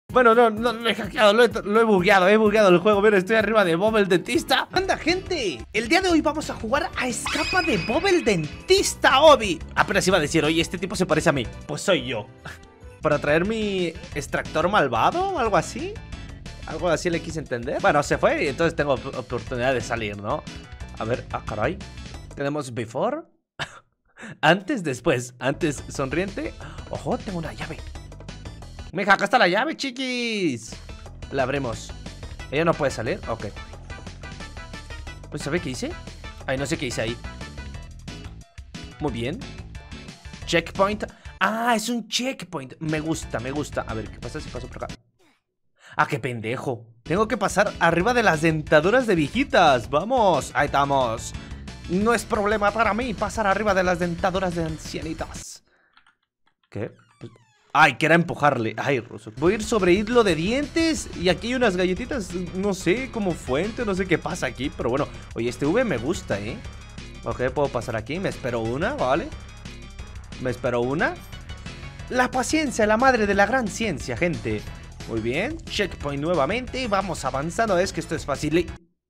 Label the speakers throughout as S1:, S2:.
S1: Bueno, no lo he hackeado, lo he bugueado, el juego. Mira, estoy arriba de Bob el dentista. ¡Anda, gente! El día de hoy vamos a jugar a Escapa de Bob el dentista, Obi. Apenas iba a decir, oye, este tipo se parece a mí. Pues soy yo. ¿Para traer mi extractor malvado o algo así? Algo así le quise entender. Bueno, se fue y entonces tengo oportunidad de salir, ¿no? A ver, caray. Tenemos before. Antes, después. Antes, sonriente. Ojo, tengo una llave. Mija, acá está la llave, chiquis. La abrimos. ¿Ella no puede salir? Ok. Pues, ¿sabe qué hice? Ay, no sé qué hice ahí. Muy bien. Checkpoint. Ah, es un checkpoint. Me gusta, me gusta. A ver, ¿qué pasa si paso por acá? Ah, qué pendejo. Tengo que pasar arriba de las dentaduras de viejitas. Vamos, ahí estamos. No es problema para mí pasar arriba de las dentaduras de ancianitas. ¿Qué? Ay, que era empujarle. Ay, Ruso. Voy a ir sobre hilo de dientes. Y aquí hay unas galletitas, no sé, como fuente, no sé qué pasa aquí. Pero bueno, oye, este V me gusta, ¿eh? Ok, puedo pasar aquí, me espero una, ¿vale? Me espero una. La paciencia, la madre de la gran ciencia, gente. Muy bien, checkpoint nuevamente. Vamos avanzando, es que esto es fácil.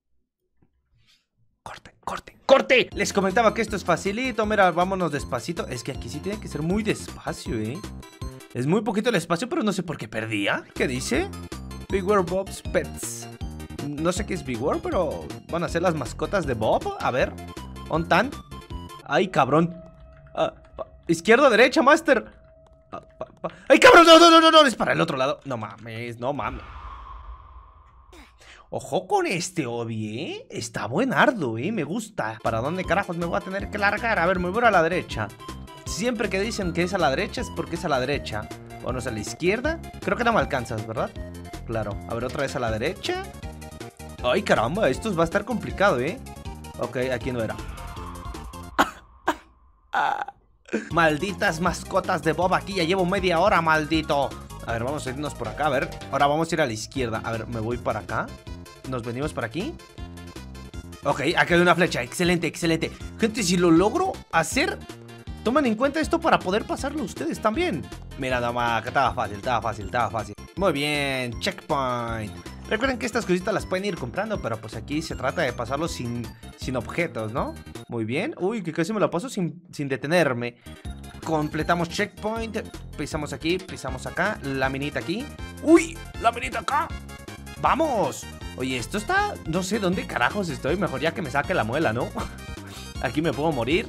S1: Corte, corte, corte. Les comentaba que esto es facilito. Mira, vámonos despacito. Es que aquí sí tiene que ser muy despacio, ¿eh? Es muy poquito el espacio, pero no sé por qué perdía. ¿Qué dice? Beware Bob's Pets. No sé qué es Beware, pero van a ser las mascotas de Bob. A ver, ¿ontan? Ay, cabrón. Izquierda, derecha, master. Ay, cabrón, no, es para el otro lado. No mames, no mames. Ojo con este Obi, ¿eh? Está buenardo, ¿eh? Me gusta. ¿Para dónde carajos me voy a tener que largar? A ver, me voy a la derecha. Siempre que dicen que es a la derecha es porque es a la derecha. ¿O no es a la izquierda? Creo que no me alcanzas, ¿verdad? Claro. A ver, otra vez a la derecha. Ay, caramba, esto va a estar complicado, ¿eh? Ok, aquí no era. Malditas mascotas de Bob, aquí ya llevo media hora, maldito. A ver, vamos a irnos por acá, a ver. Ahora vamos a ir a la izquierda. A ver, me voy para acá. Nos venimos para aquí. Ok, aquí hay una flecha, excelente, excelente. Gente, si lo logro hacer, tomen en cuenta esto para poder pasarlo ustedes también. Mira, nada más, que estaba fácil, estaba fácil, estaba fácil. Muy bien, checkpoint. Recuerden que estas cositas las pueden ir comprando, pero pues aquí se trata de pasarlo sin objetos, ¿no? Muy bien. Uy, que casi me lo paso sin detenerme. Completamos checkpoint. Pisamos aquí, pisamos acá. La minita aquí. ¡Uy! ¡La minita acá! ¡Vamos! Oye, esto está... No sé dónde carajos estoy. Mejor ya que me saque la muela, ¿no? Aquí me puedo morir.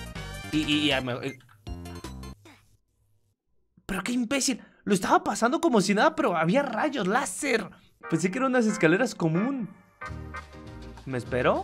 S1: Pero qué imbécil. Lo estaba pasando como si nada, pero había rayos láser. Pensé que eran unas escaleras común. ¿Me espero?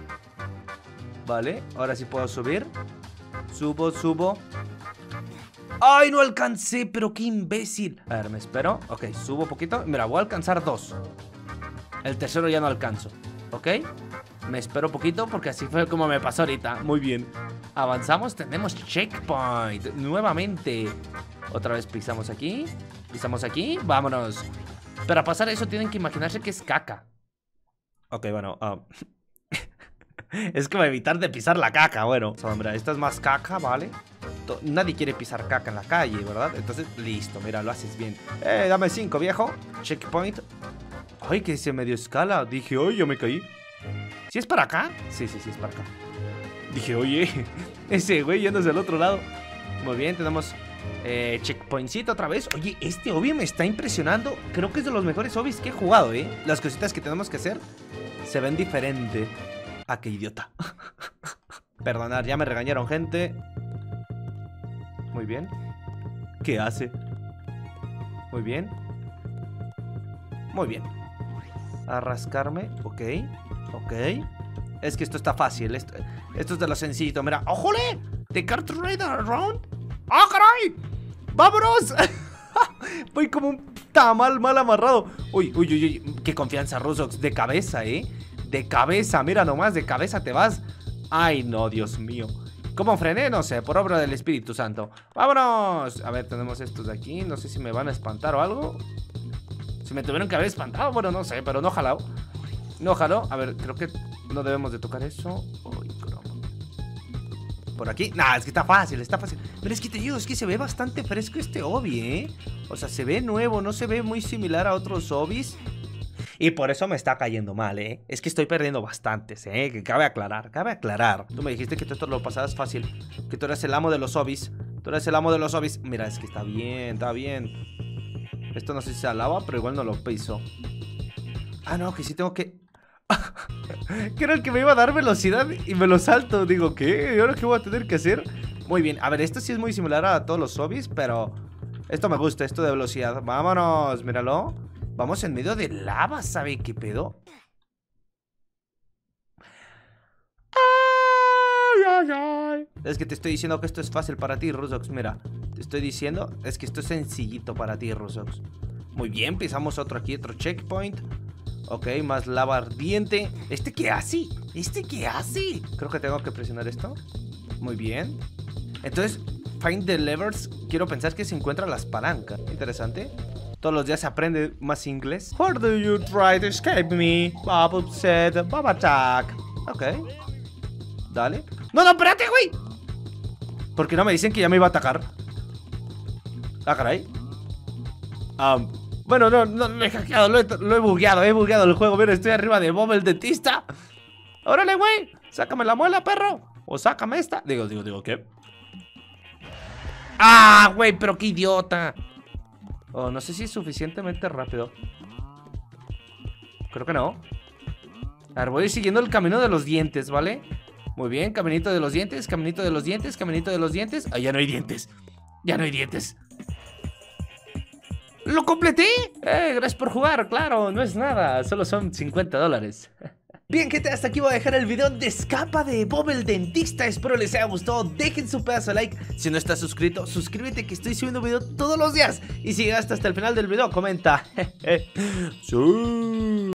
S1: Vale, ahora sí puedo subir. Subo. ¡Ay, no alcancé! Pero qué imbécil. A ver, me espero. Ok, subo poquito. Mira, voy a alcanzar 2. El tercero ya no alcanzo. Ok, me espero poquito porque así fue como me pasó ahorita. Muy bien. Avanzamos, tenemos checkpoint nuevamente. Otra vez pisamos aquí. Pisamos aquí, vámonos. Para pasar eso tienen que imaginarse que es caca. Ok, bueno, es como evitar de pisar la caca. Bueno, mira, esta es más caca, ¿vale? Nadie quiere pisar caca en la calle, ¿verdad? Entonces, listo, mira, lo haces bien. Dame 5, viejo. Checkpoint. Ay, que se medio escala. Dije, oye, yo me caí. ¿Sí es para acá? Sí, es para acá. Dije, oye, ese güey yéndose al otro lado. Muy bien, tenemos checkpointcito otra vez. Oye, este Obi me está impresionando. Creo que es de los mejores Obis que he jugado, ¿eh? Las cositas que tenemos que hacer se ven diferente. Ah, qué idiota. Perdonad, ya me regañaron, gente. Muy bien. ¿Qué hace? Muy bien. Muy bien. A rascarme, ok. Es que esto está fácil. Esto es de lo sencillito, mira. ¡Ojole! ¿The Kart Rider Around? ¡Ah, caray! ¡Vámonos! Voy como un tamal mal amarrado. Uy, qué confianza, Rusox. De cabeza, ¿eh? De cabeza, mira nomás, de cabeza te vas. Ay, no, Dios mío. ¿Cómo frené? No sé, por obra del Espíritu Santo. ¡Vámonos! A ver, tenemos estos de aquí. No sé si me van a espantar o algo. Si me tuvieron que haber espantado, bueno, no sé, pero no jalao. No jaló. A ver, creo que no debemos de tocar eso. Uy, caramba. Por aquí. Nah, es que está fácil, está fácil. Pero es que te digo, es que se ve bastante fresco este Obi, ¿eh? O sea, se ve nuevo, no se ve muy similar a otros zombies. Y por eso me está cayendo mal, ¿eh? Es que estoy perdiendo bastantes, ¿eh? Que cabe aclarar, cabe aclarar. Tú me dijiste que tú esto lo pasabas fácil, que tú eres el amo de los zombies. Tú eres el amo de los zombies. Mira, es que está bien, está bien. Esto no sé si se lava, pero igual no lo piso. Ah, no, que sí tengo que... que era el que me iba a dar velocidad y me lo salto. Digo, ¿qué? ¿Y ahora qué voy a tener que hacer? Muy bien, a ver, esto sí es muy similar a todos los zombies, pero... esto me gusta, esto de velocidad. Vámonos, míralo. Vamos en medio de lava, ¿sabe qué pedo? Ay, ay, ay. Es que te estoy diciendo que esto es fácil para ti, Rusox. Mira, te estoy diciendo, es que esto es sencillito para ti, Rusox. Muy bien, pisamos otro aquí, otro checkpoint. Ok, más lava ardiente. ¿Este qué hace? ¿Este qué hace? Creo que tengo que presionar esto. Muy bien. Entonces, find the levers. Quiero pensar que se encuentran las palancas. Interesante. Todos los días se aprende más inglés. Why do you try to escape me? Bob upset, Bob attack. Ok. Dale. No, no, espérate, güey. ¿Por qué no me dicen que ya me iba a atacar? Ah, caray. Bueno, no, lo he hackeado, lo he bugueado el juego. Mira, estoy arriba de Bob el dentista. Órale, güey. Sácame la muela, perro. O sácame esta. Digo, ¿qué? Ah, güey, pero qué idiota. Oh, no sé si es suficientemente rápido. Creo que no. A ver, voy siguiendo el camino de los dientes, ¿vale? Muy bien, caminito de los dientes, caminito de los dientes, caminito de los dientes. Ah, ya no hay dientes. Ya no hay dientes. ¡Lo completé! Gracias por jugar, claro, no es nada. Solo son $50. Bien, gente, hasta aquí voy a dejar el video de Escapa de Bob el Dentista. Espero les haya gustado, dejen su pedazo de like. Si no estás suscrito, suscríbete, que estoy subiendo video todos los días. Y si llegaste hasta el final del video, comenta. Sí.